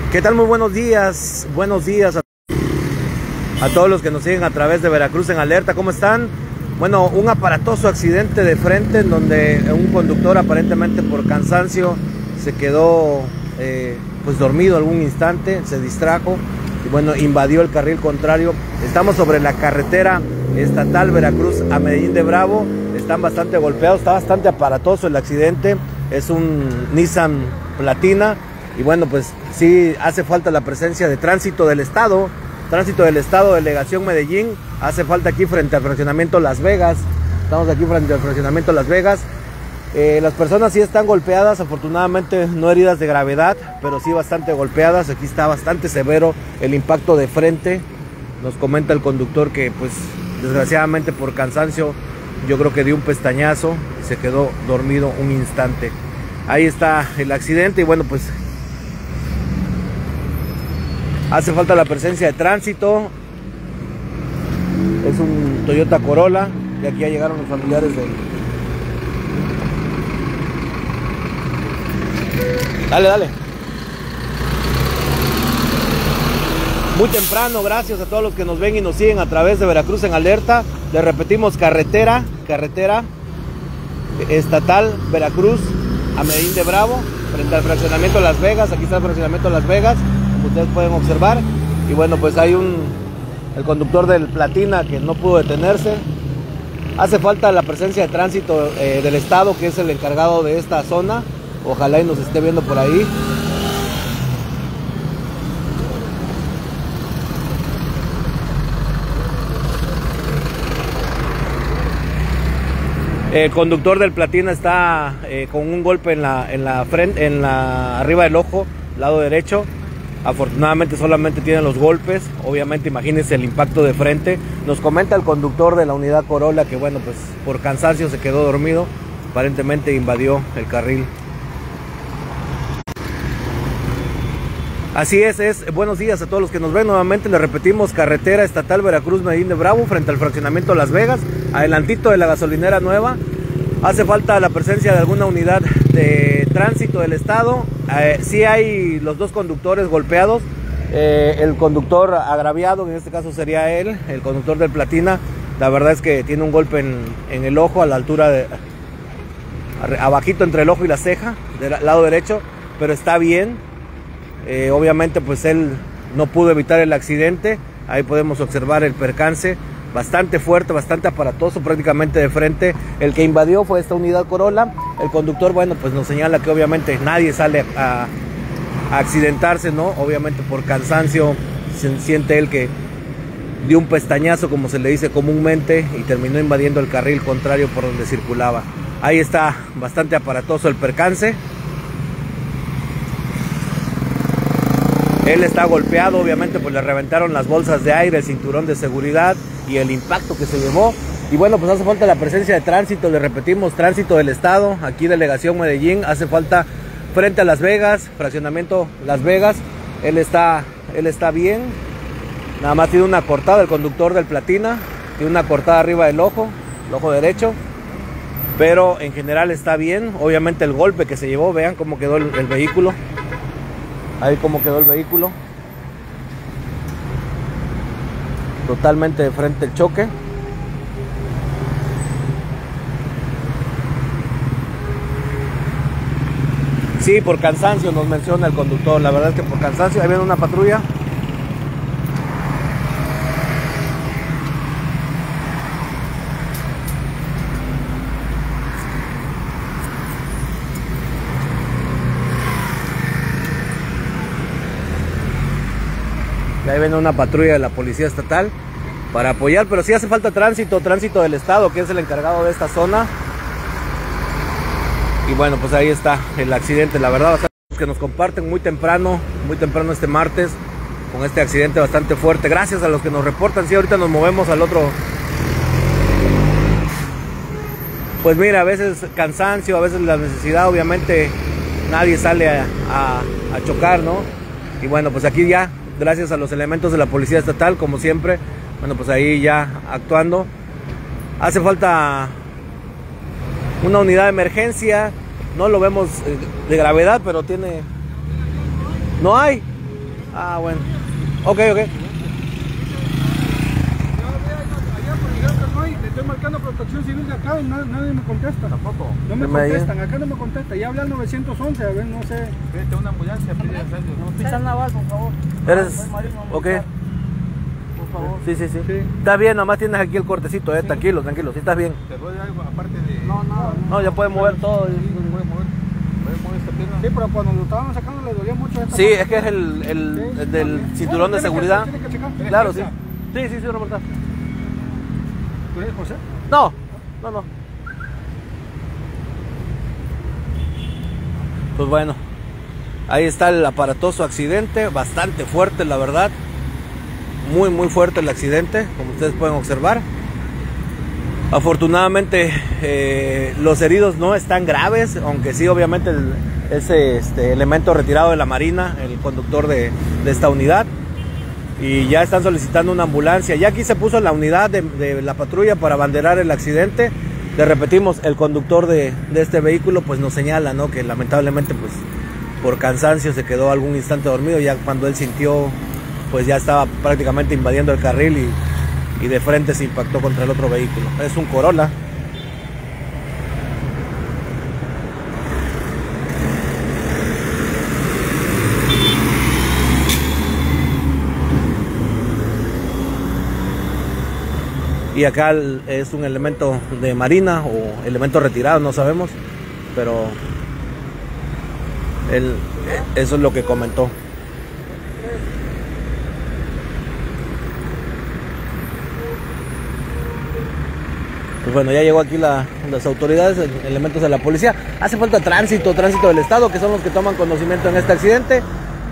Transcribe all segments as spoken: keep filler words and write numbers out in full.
¿Qué tal? Muy buenos días, buenos días a, a todos los que nos siguen a través de Veracruz en Alerta. ¿Cómo están? Bueno, un aparatoso accidente de frente en donde un conductor aparentemente por cansancio se quedó eh, pues dormido algún instante, se distrajo y bueno, invadió el carril contrario. Estamos sobre la carretera estatal Veracruz a Medellín de Bravo. Están bastante golpeados, está bastante aparatoso el accidente. Es un Nissan Platina. Y bueno, pues sí hace falta la presencia de tránsito del estado, tránsito del estado, delegación Medellín, hace falta aquí frente al fraccionamiento Las Vegas, estamos aquí frente al fraccionamiento Las Vegas. Eh, las personas sí están golpeadas, afortunadamente no heridas de gravedad, pero sí bastante golpeadas. Aquí está bastante severo el impacto de frente. Nos comenta el conductor que pues desgraciadamente por cansancio yo creo que dio un pestañazo y se quedó dormido un instante. Ahí está el accidente y bueno, pues hace falta la presencia de tránsito. Es un Toyota Corolla y aquí ya llegaron los familiares de... Dale, dale. Muy temprano, gracias a todos los que nos ven y nos siguen a través de Veracruz en Alerta. Les repetimos, carretera, carretera estatal Veracruz a Medellín de Bravo, frente al fraccionamiento Las Vegas. Aquí está el fraccionamiento Las Vegas, como ustedes pueden observar. Y bueno, pues hay un el conductor del Platina que no pudo detenerse. Hace falta la presencia de tránsito eh, del estado, que es el encargado de esta zona. Ojalá y nos esté viendo por ahí. El conductor del Platina está eh, con un golpe en la, en la frente, en la arriba del ojo, lado derecho. Afortunadamente solamente tiene los golpes. Obviamente imagínense el impacto de frente. Nos comenta el conductor de la unidad Corolla que bueno, pues por cansancio se quedó dormido. Aparentemente invadió el carril. Así es, es. Buenos días a todos los que nos ven. Nuevamente les repetimos, carretera estatal Veracruz Medellín de Bravo, frente al fraccionamiento Las Vegas, adelantito de la gasolinera nueva. Hace falta la presencia de alguna unidad de tránsito del estado. Eh, sí hay los dos conductores golpeados. Eh, el conductor agraviado, en este caso sería él, el conductor del Platina. La verdad es que tiene un golpe en, en el ojo, a la altura de... abajito entre el ojo y la ceja, del lado derecho, pero está bien. Eh, obviamente pues él no pudo evitar el accidente. Ahí podemos observar el percance, bastante fuerte, bastante aparatoso, prácticamente de frente. El que invadió fue esta unidad Corolla. El conductor, bueno, pues nos señala que obviamente nadie sale a, a accidentarse, ¿no? Obviamente por cansancio se siente él que dio un pestañazo, como se le dice comúnmente, y terminó invadiendo el carril contrario por donde circulaba. Ahí está bastante aparatoso el percance. Él está golpeado, obviamente pues le reventaron las bolsas de aire, el cinturón de seguridad y el impacto que se llevó. Y bueno, pues hace falta la presencia de tránsito, le repetimos, tránsito del estado, aquí delegación Medellín, hace falta frente a Las Vegas, fraccionamiento Las Vegas. Él está, él está bien, nada más tiene una cortada, el conductor del Platina, tiene una cortada arriba del ojo, el ojo derecho, pero en general está bien. Obviamente el golpe que se llevó, vean cómo quedó el, el vehículo. Ahí cómo quedó el vehículo. Totalmente de frente el choque. Sí, por cansancio nos menciona el conductor. La verdad es que por cansancio. Ahí viene una patrulla. Ahí viene una patrulla de la policía estatal para apoyar, pero sí hace falta tránsito, tránsito del estado, que es el encargado de esta zona. Y bueno, pues ahí está el accidente. La verdad, bastante que nos comparten muy temprano, muy temprano este martes, con este accidente bastante fuerte. Gracias a los que nos reportan. Sí, ahorita nos movemos al otro. Pues mira, a veces cansancio, a veces la necesidad, obviamente nadie sale a, a, a chocar, ¿no? Y bueno, pues aquí ya, gracias a los elementos de la policía estatal, como siempre, bueno, pues ahí ya actuando. Hace falta una unidad de emergencia, no lo vemos de gravedad, pero tiene... No hay, Ah, bueno. Ok, ok. Le estoy marcando protección civil de acá y nadie, nadie me contesta. Tampoco. No me contestan, acá no me contesta. Ya hablé al nueve once, a ver, no sé. Vete una ambulancia, pide no, hospital naval, por favor. ¿Eres? Ok. Por favor. Sí, sí, sí, sí. Está bien, nomás tienes aquí el cortecito, eh. Sí. Tranquilo, tranquilo. Sí, estás bien. ¿Te duele algo aparte de.? No, no. No, ya puedes mover todo. Sí, puedes mover. ¿Puedes mover esta pierna? Sí, pero cuando lo estaban sacando le dolía mucho esta. Sí, es que es el, el, sí, el del también. Cinturón de seguridad. Que, que checar. Claro, sí. Sí, sí, sí, Roberto. ¿Tú eres José? No, no, no. Pues bueno, ahí está el aparatoso accidente, bastante fuerte la verdad. Muy, muy fuerte el accidente, como ustedes pueden observar. Afortunadamente eh, los heridos no están graves, aunque sí obviamente el, ese este, elemento retirado de la Marina, el conductor de, de esta unidad. Y ya están solicitando una ambulancia. Ya aquí se puso la unidad de, de la patrulla para abanderar el accidente. Le repetimos, el conductor de, de este vehículo pues nos señala, ¿no?, que lamentablemente pues por cansancio se quedó algún instante dormido. Ya cuando él sintió, pues ya estaba prácticamente invadiendo el carril y, y de frente se impactó contra el otro vehículo. Es un Corolla. Y acá es un elemento de Marina o elemento retirado, no sabemos, pero él, eso es lo que comentó. Pues bueno, ya llegó aquí la, las autoridades, elementos de la policía. Hace falta tránsito, tránsito del estado, que son los que toman conocimiento en este accidente.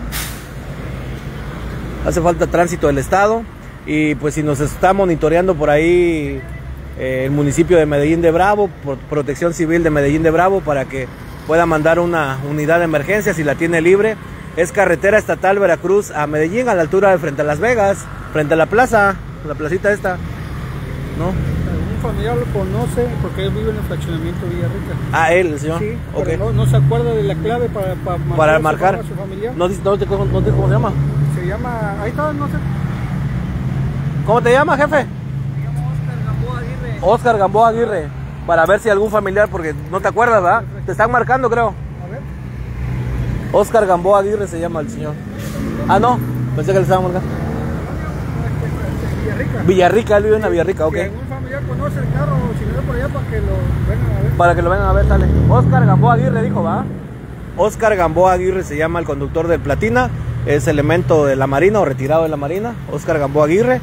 Hace falta tránsito del estado. Y pues si nos está monitoreando por ahí eh, el municipio de Medellín de Bravo, por Protección Civil de Medellín de Bravo, para que pueda mandar una unidad de emergencia si la tiene libre. Es carretera estatal Veracruz a Medellín, a la altura de frente a Las Vegas, frente a la plaza, la placita esta, ¿no? Un familiar lo conoce porque él vive en el fraccionamiento Villarrica. Ah, él, el señor. Sí, okay. Pero no, no se acuerda de la clave para, para marcar, para marcar. A su familiar. No dice, no, no, no, no, ¿cómo se llama? Se llama, ahí está, no sé. ¿Cómo te llamas, jefe? Me llamo Oscar Gamboa Aguirre. Oscar Gamboa Aguirre. Para ver si algún familiar, porque no te acuerdas, ¿verdad? Te están marcando, creo. A ver. Oscar Gamboa Aguirre se llama el señor. Ah, no, pensé que le estaban marcando. Villarrica. Villarrica, él vive en la Villarrica, ok. Si algún familiar conoce el carro, si no es por allá, para que lo vengan a ver. Para que lo vengan a ver, sale. Oscar Gamboa Aguirre dijo, ¿va? Oscar Gamboa Aguirre se llama el conductor del Platina. Es elemento de la Marina o retirado de la Marina. Oscar Gamboa Aguirre.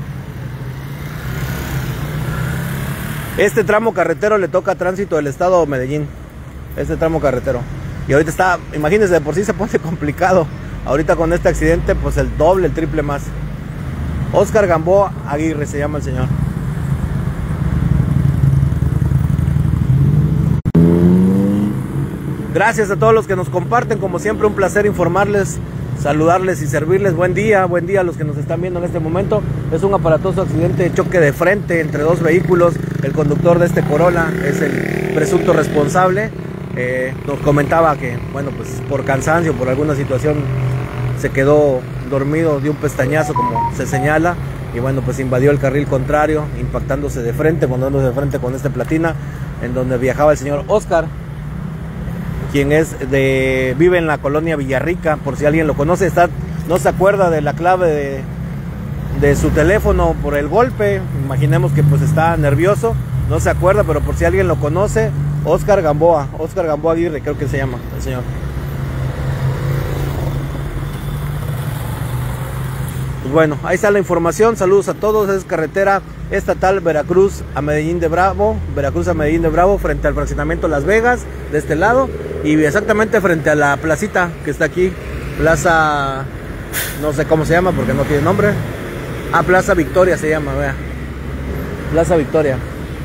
Este tramo carretero le toca a Tránsito del Estado de Medellín. Este tramo carretero. Y ahorita está, imagínense, de por sí se pone complicado. Ahorita con este accidente, pues el doble, el triple más. Oscar Gamboa Aguirre se llama el señor. Gracias a todos los que nos comparten. Como siempre, un placer informarles, saludarles y servirles. Buen día, buen día a los que nos están viendo en este momento. Es un aparatoso accidente de choque de frente entre dos vehículos. El conductor de este Corolla es el presunto responsable. Eh, nos comentaba que, bueno, pues por cansancio, por alguna situación, se quedó dormido, dio un pestañazo, como se señala, y bueno, pues invadió el carril contrario, impactándose de frente, poniéndose de frente con este Platina, en donde viajaba el señor Oscar, quien es de, vive en la colonia Villarrica, por si alguien lo conoce. Está, no se acuerda de la clave de, de su teléfono por el golpe. Imaginemos que pues está nervioso, no se acuerda, pero por si alguien lo conoce, Oscar Gamboa, Oscar Gamboa Aguirre, creo que se llama el señor. Pues bueno, ahí está la información. Saludos a todos. Es carretera estatal Veracruz a Medellín de Bravo, Veracruz a Medellín de Bravo, frente al fraccionamiento Las Vegas, de este lado, y exactamente frente a la placita que está aquí, Plaza, no sé cómo se llama porque no tiene nombre. Ah, Plaza Victoria se llama, vea. Plaza Victoria.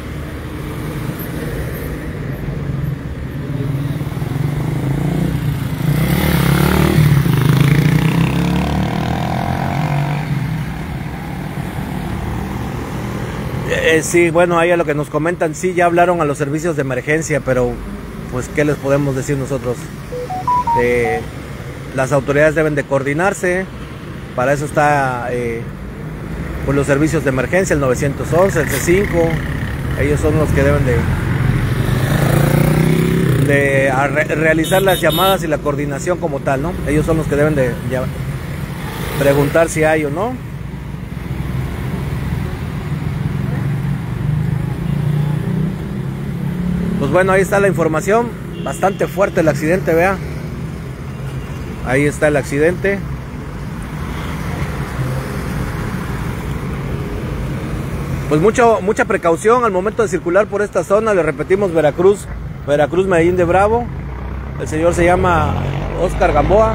Eh, sí, bueno, ahí a lo que nos comentan, sí, ya hablaron a los servicios de emergencia, pero pues ¿qué les podemos decir nosotros? Eh, las autoridades deben de coordinarse Para eso está eh, pues los servicios de emergencia, el nueve once, el C cinco. Ellos son los que deben de, de re realizar las llamadas y la coordinación como tal, ¿no? Ellos son los que deben de ya, preguntar si hay o no. Pues bueno, ahí está la información. Bastante fuerte el accidente, vea. Ahí está el accidente. Pues mucho, mucha precaución al momento de circular por esta zona. Le repetimos, Veracruz, Veracruz, Medellín de Bravo. El señor se llama Oscar Gamboa.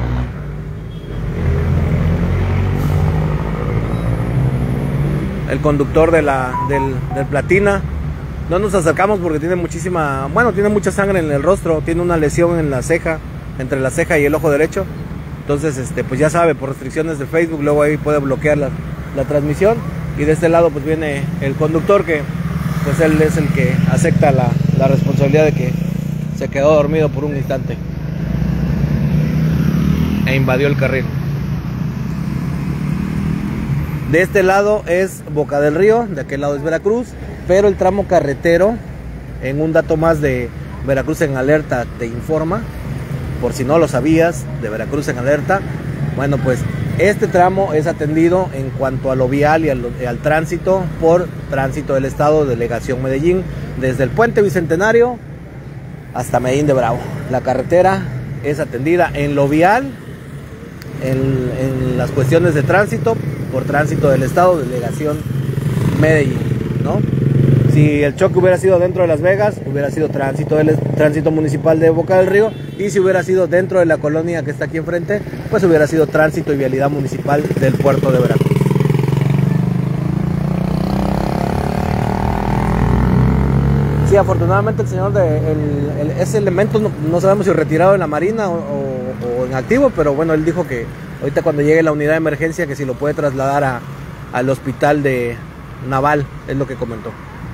El conductor de la, del, del Platina. No nos acercamos porque tiene muchísima, bueno, tiene mucha sangre en el rostro, tiene una lesión en la ceja, entre la ceja y el ojo derecho. Entonces, este, pues ya sabe, por restricciones de Facebook, luego ahí puede bloquear la, la transmisión. Y de este lado pues viene el conductor, que pues él es el que acepta la, la responsabilidad de que se quedó dormido por un instante e invadió el carril. De este lado es Boca del Río, de aquel lado es Veracruz, pero el tramo carretero, en un dato más de Veracruz en Alerta te informa, por si no lo sabías, de Veracruz en Alerta, bueno, pues este tramo es atendido en cuanto a lo vial y al, al tránsito por Tránsito del Estado, Delegación Medellín, desde el Puente Bicentenario hasta Medellín de Bravo. La carretera es atendida en lo vial, en, en las cuestiones de tránsito, por Tránsito del Estado, Delegación Medellín, ¿no? Si el choque hubiera sido dentro de Las Vegas, hubiera sido tránsito del tránsito municipal de Boca del Río, y si hubiera sido dentro de la colonia que está aquí enfrente, pues hubiera sido tránsito y vialidad municipal del puerto de Veracruz. Sí, afortunadamente el señor de el, el, ese elemento no, no sabemos si retirado en la Marina o, o, o en activo, pero bueno, él dijo que ahorita cuando llegue la unidad de emergencia que si lo puede trasladar a, al hospital de Naval, es lo que comentó.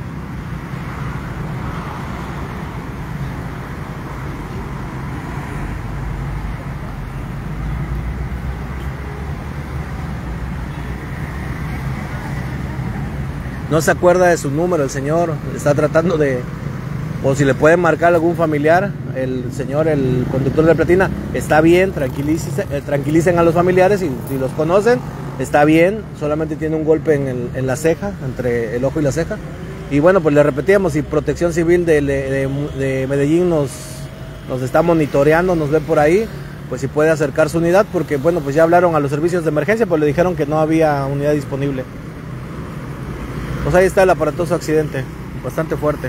No se acuerda de su número el señor, está tratando de, o si le pueden marcar algún familiar, el señor, el conductor de Platina, está bien, tranquilicen, eh, tranquilicen a los familiares, y si los conocen, está bien, solamente tiene un golpe en, el, en la ceja, entre el ojo y la ceja. Y bueno, pues le repetíamos, si Protección Civil de, de, de Medellín nos, nos está monitoreando, nos ve por ahí, pues si puede acercar su unidad, porque bueno, pues ya hablaron a los servicios de emergencia, pues le dijeron que no había unidad disponible. Pues ahí está el aparatoso accidente, bastante fuerte.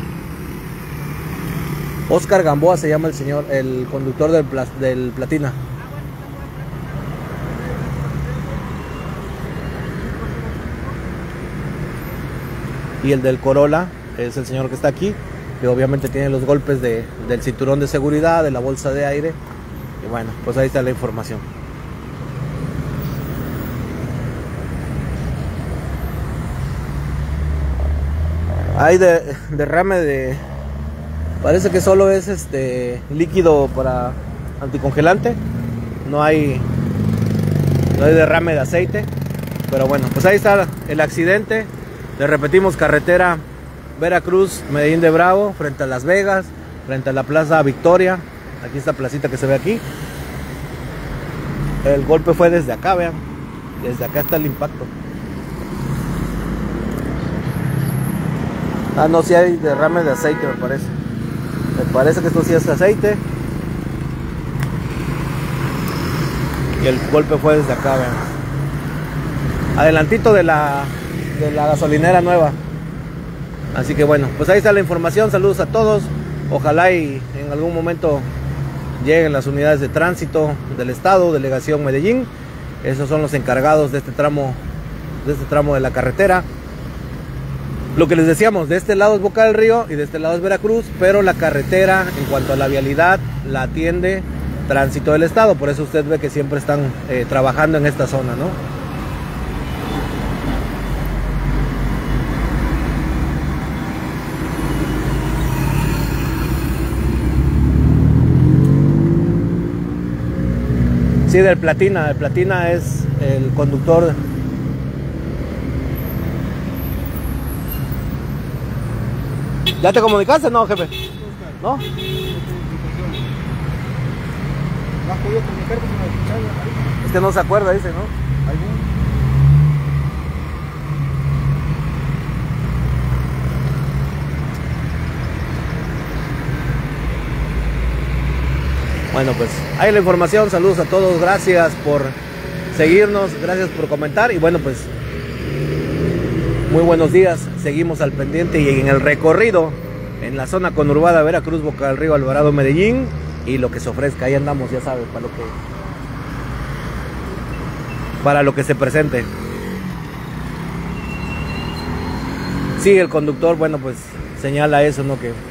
Oscar Gamboa se llama el señor, el conductor del, del Platina. Y el del Corolla es el señor que está aquí, que obviamente tiene los golpes de, del cinturón de seguridad, de la bolsa de aire. Y bueno, pues ahí está la información. Hay de, derrame de, parece que solo es este líquido para anticongelante, no hay, no hay derrame de aceite, pero bueno, pues ahí está el accidente. Le repetimos, carretera Veracruz, Medellín de Bravo, frente a Las Vegas, frente a la Plaza Victoria, aquí esta placita que se ve aquí. El golpe fue desde acá, vean, desde acá está el impacto. Ah, no, sí hay derrame de aceite, me parece. Me parece que esto sí es aceite. Y el golpe fue desde acá, vean. Adelantito de la, de la gasolinera nueva. Así que bueno, pues ahí está la información. Saludos a todos. Ojalá y en algún momento lleguen las unidades de tránsito del estado, Delegación Medellín. Esos son los encargados de este tramo, de este tramo de la carretera. Lo que les decíamos, de este lado es Boca del Río y de este lado es Veracruz, pero la carretera en cuanto a la vialidad la atiende Tránsito del Estado, por eso usted ve que siempre están eh, trabajando en esta zona, ¿no? Sí, del Platina, el Platina es el conductor. ¿Ya te comunicaste, no, jefe? ¿No? Es que no se acuerda, dice, ¿no? Bueno, pues ahí la información. Saludos a todos, gracias por seguirnos, gracias por comentar y bueno, pues muy buenos días. Seguimos al pendiente y en el recorrido en la zona conurbada Veracruz, Boca del Río, Alvarado, Medellín y lo que se ofrezca. Ahí andamos, ya sabes, para lo que para lo que se presente. Sí, el conductor, bueno, pues señala eso, ¿no? Que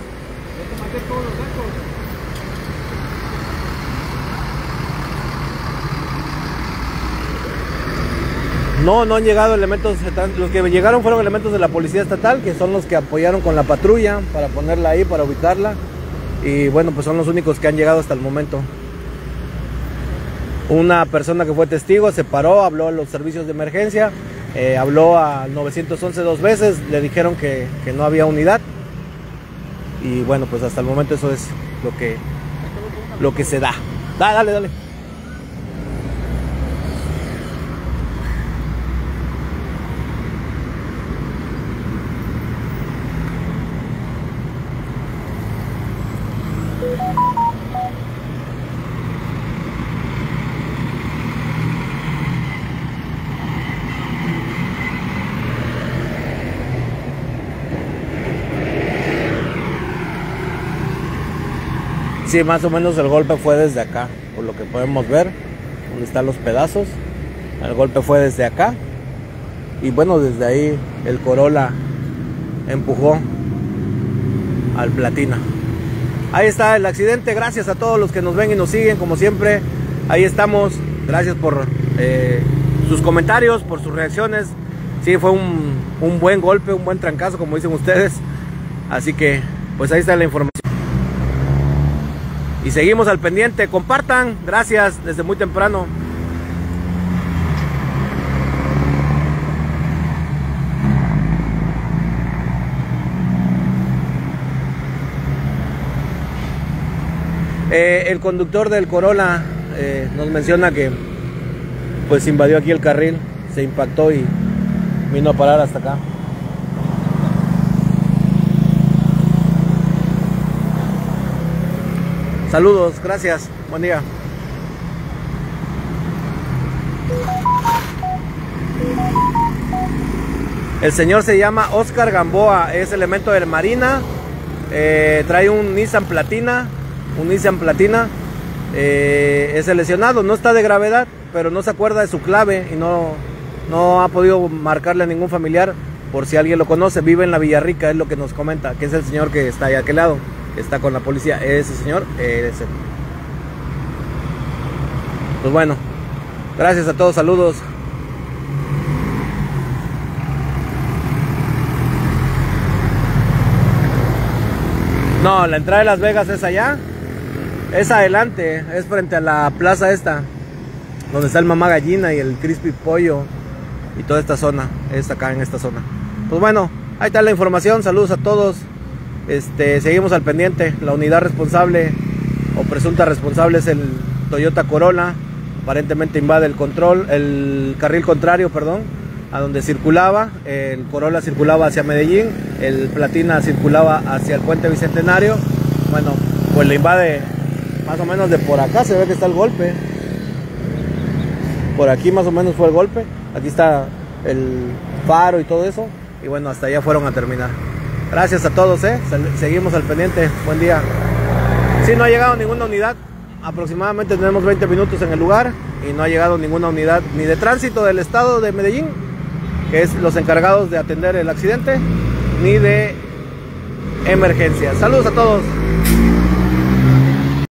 No, no han llegado elementos, los que llegaron fueron elementos de la Policía Estatal, que son los que apoyaron con la patrulla para ponerla ahí, para ubicarla. Y bueno, pues son los únicos que han llegado hasta el momento. Una persona que fue testigo se paró, habló a los servicios de emergencia, eh, habló al nueve once dos veces, le dijeron que, que no había unidad. Y bueno, pues hasta el momento eso es lo que, lo que se da. Dale, dale, dale. Sí, más o menos el golpe fue desde acá, por lo que podemos ver, donde están los pedazos. El golpe fue desde acá. Y bueno, desde ahí el Corolla empujó al Platina. Ahí está el accidente. Gracias a todos los que nos ven y nos siguen, como siempre. Ahí estamos. Gracias por eh, sus comentarios, por sus reacciones. Sí, fue un, un buen golpe, un buen trancazo, como dicen ustedes. Así que, pues ahí está la información. Y seguimos al pendiente. Compartan. Gracias desde muy temprano. Eh, el conductor del Corolla eh, nos menciona que pues invadió aquí el carril, se impactó y vino a parar hasta acá. Saludos, gracias, buen día. El señor se llama Oscar Gamboa, es elemento de Marina, eh, trae un Nissan Platina, un Nissan Platina, eh, es el lesionado, no está de gravedad, pero no se acuerda de su clave y no, no ha podido marcarle a ningún familiar, por si alguien lo conoce. Vive en la Villarrica, es lo que nos comenta, que es el señor que está ahí a aquel lado. Está con la policía, ese señor, ese. Pues bueno, gracias a todos, saludos. No, la entrada de Las Vegas es allá, es adelante, es frente a la plaza esta, donde está el Mamá Gallina y el Crispy Pollo y toda esta zona, es acá en esta zona. Pues bueno, ahí está la información, saludos a todos. Este, seguimos al pendiente. La unidad responsable o presunta responsable es el Toyota Corolla. Aparentemente invade el control, el carril contrario, perdón, a donde circulaba. El Corolla circulaba hacia Medellín, el Platina circulaba hacia el Puente Bicentenario. Bueno, pues le invade más o menos de por acá. Se ve que está el golpe. Por aquí más o menos fue el golpe. Aquí está el faro y todo eso. Y bueno, hasta allá fueron a terminar. Gracias a todos, ¿eh? Seguimos al pendiente. Buen día. Sí, no ha llegado ninguna unidad. Aproximadamente tenemos veinte minutos en el lugar y no ha llegado ninguna unidad ni de tránsito del estado de Medellín, que es los encargados de atender el accidente, ni de emergencia. Saludos a todos.